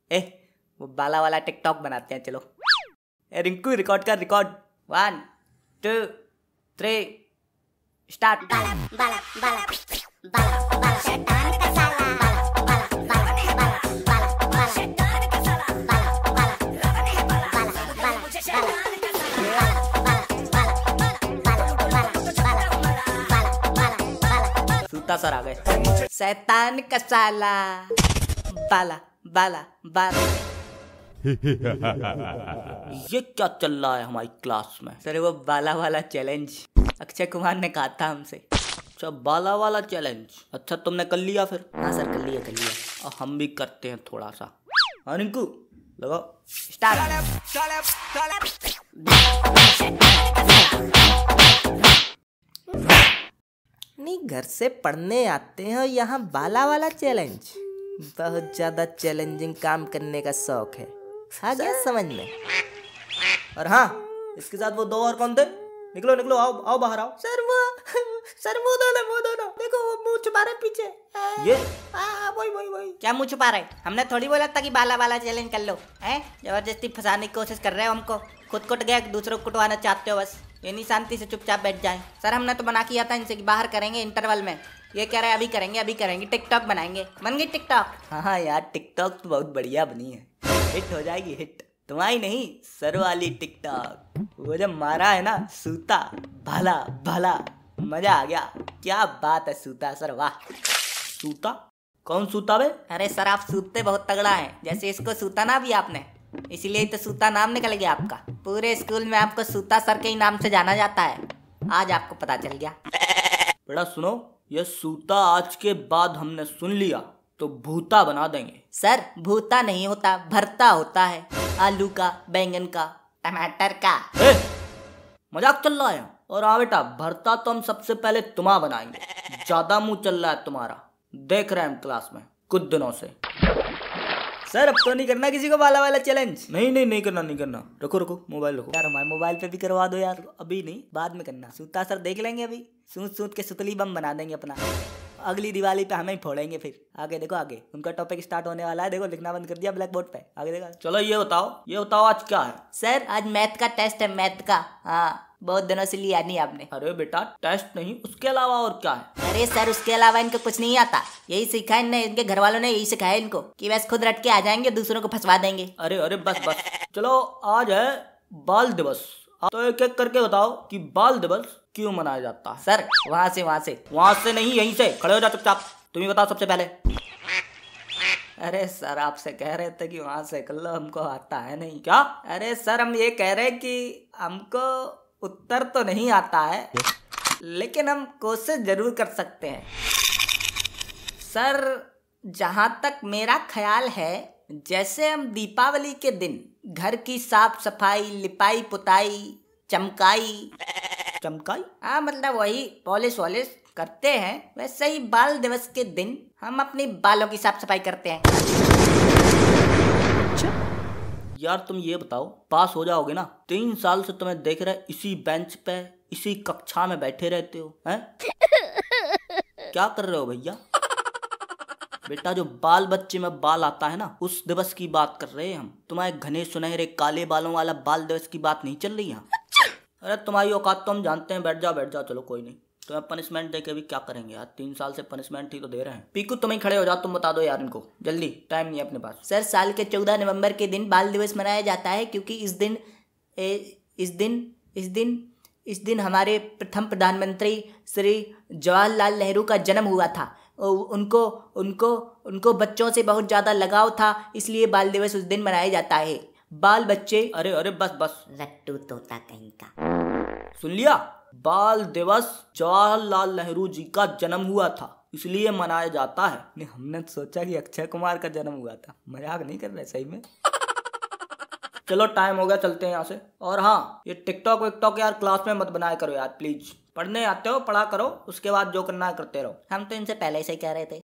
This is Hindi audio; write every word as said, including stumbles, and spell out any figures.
ए वो बाला वाला टिकटॉक बनाते हैं, चलो। ए रिंकू रिकॉर्ड कर, record. One two three start. बाला बाला बाला बाला बाला शैतान का साला, बाला बाला बाला बाला बाला शैतान का साला, बाला बाला रवन है बाला बाला बाला मुझे शैतान का साला, बाला बाला बाला बाला बाला बाला। सूता सर आ गए। शैतान का साला, बाला बाला बाला। ये क्या चल रहा है हमारी क्लास में? सर वो बाला वाला चैलेंज अक्षय कुमार ने कहा था हमसे। अच्छा बाला वाला चैलेंज, अच्छा तुमने कर लिया फिर? हाँ सर कर लिया कर लिया। और हम भी करते हैं थोड़ा सा। हाँ रिंकू लगाओ स्टार्ट। नहीं घर से पढ़ने आते हैं और यहाँ बाला वाला चैलेंज। बहुत ज्यादा चैलेंजिंग काम करने का शौक है, आ गया समझ में। और हाँ इसके साथ वो दो और कौन थे? निकलो निकलो, आओ आओ बाहर आओ। सर वो सर वो दोनों वो दोनों देखो, वो मुंह छुपा रहे पीछे। ये हाँ वही वही वही। क्या मुंह छुपा रहे? हमने थोड़ी बोला था कि बाला वाला चैलेंज कर लो, हैं? जबरदस्ती फंसाने की कोशिश कर रहे हो हमको। खुद कुट गए, दूसरों को कुटवाना चाहते हो बस। ये नहीं शांति से चुपचाप बैठ जाएं। सर हमने तो बना किया था इनसे कि बाहर करेंगे इंटरवल में। ये कह रहे हैं अभी करेंगे अभी करेंगे, टिकटॉक बनाएंगे। बन गई टिकटॉक? हाँ हाँ यार टिकटॉक तो बहुत बढ़िया बनी है, हिट हो जाएगी हिट। तुम्हारी नहीं सर वाली टिकटॉक। वो जब मारा है ना सूता, भला भला मजा आ गया। क्या बात है सूता सर, वाह। सूता? कौन सूता बे? अरे सर आप सूते बहुत तगड़ा है, जैसे इसको सूता ना भी आपने, इसीलिए तो सूता नाम निकल गया आपका। पूरे स्कूल में आपको सूता सर के ही नाम से जाना जाता है, आज आपको पता चल गया। बेटा सुनो, ये सूता आज के बाद हमने सुन लिया तो भूता बना देंगे। सर भूता नहीं होता, भरता होता है। आलू का, बैंगन का, टमाटर का। ए, मजाक चल रहा है? और हाँ बेटा भरता तो हम सबसे पहले तुम्हारा बनाएंगे। ज्यादा मुंह चल रहा है तुम्हारा, देख रहे हैं हम क्लास में कुछ दिनों से। सर अब तो नहीं करना किसी को बाला वाला चैलेंज। नहीं नहीं नहीं करना नहीं करना, रखो रखो मोबाइल रखो। यार हमारे मोबाइल पे भी करवा दो यार, अभी नहीं बाद में करना। सूता सर देख लेंगे, अभी सूत सूत के सुतली बम बना देंगे अपना। अगली दिवाली पे हमें ही फोड़ेंगे फिर। आगे देखो, आगे उनका टॉपिक स्टार्ट होने वाला है, देखो लिखना बंद कर दिया ब्लैक बोर्ड पे। आगे देखो। चलो ये बताओ ये बताओ आज क्या है? सर आज मैथ का टेस्ट है, मैथ का। हाँ बहुत दिनों से लिया नहीं आपने। अरे बेटा टेस्ट नहीं, उसके अलावा और क्या है? अरे सर उसके अलावा इनको कुछ नहीं आता, यही सीखा इनने, इनके घर वालों ने यही सिखाया इनको कि बस खुद रट के आ जाएंगे, दूसरों को फंसवा देंगे। अरे अरे बस बस चलो आज है बाल दिवस, तो एक एक करके बताओ कि बाल दिवस क्यों मनाया जाता है? सर वहाँ से वहाँ से वहाँ से नहीं, यहीं से खड़े हो जा चुपचाप। तुम ही बताओ सबसे पहले। अरे सर आपसे कह रहे थे कि वहाँ से कर लो, हमको आता है नहीं। क्या? अरे सर हम ये कह रहे कि हमको उत्तर तो नहीं आता है, लेकिन हम कोशिश जरूर कर सकते हैं। सर जहाँ तक मेरा ख्याल है, जैसे हम दीपावली के दिन घर की साफ सफाई, लिपाई पुताई, चमकाई चमकाई हाँ मतलब वही पॉलिश वॉलिश करते हैं, वैसे ही बाल दिवस के दिन हम अपनी बालों की साफ सफाई करते हैं। अच्छा यार तुम ये बताओ, पास हो जाओगे ना? तीन साल से तुम्हें देख रहे इसी बेंच पे, इसी कक्षा में बैठे रहते हो, हैं? क्या कर रहे हो भैया? बेटा जो बाल बच्चे में बाल आता है ना, उस दिवस की बात कर रहे हैं हम। तुम्हारे घने सुनहरे काले बालों वाला बाल दिवस की बात नहीं चल रही यहाँ। अरे तुम्हारी औकात तो हम जानते हैं, बैठ जाओ बैठ जाओ। चलो कोई नहीं, तुम्हें पनिशमेंट दे के भी क्या करेंगे यार, तीन साल से पनिशमेंट ही तो दे रहे हैं। पीकू तुम ही खड़े हो जाओ, तुम बता दो यार इनको जल्दी, टाइम नहीं है अपने पास। सर साल के चौदह नवंबर के दिन बाल दिवस मनाया जाता है, क्योंकि इस दिन ए, इस दिन इस दिन इस दिन हमारे प्रथम प्रधानमंत्री श्री जवाहरलाल नेहरू का जन्म हुआ था। उनको उनको उनको बच्चों से बहुत ज़्यादा लगाव था, इसलिए बाल दिवस उस दिन मनाया जाता है। बाल बच्चे, अरे अरे बस बस लट्टू तोता कहीं का, सुन लिया? बाल दिवस जवाहरलाल नेहरू जी का जन्म हुआ था इसलिए मनाया जाता है। नहीं हमने सोचा कि अक्षय कुमार का जन्म हुआ था, मजाक नहीं कर रहे सही में। चलो टाइम हो गया, चलते हैं यहाँ से। और हाँ ये टिकटॉक विकटॉक यार क्लास में मत बनाया करो यार प्लीज। पढ़ने आते हो पढ़ा करो, उसके बाद जो करना है करते रहो। हम तो इनसे पहले से ही कह रहे थे।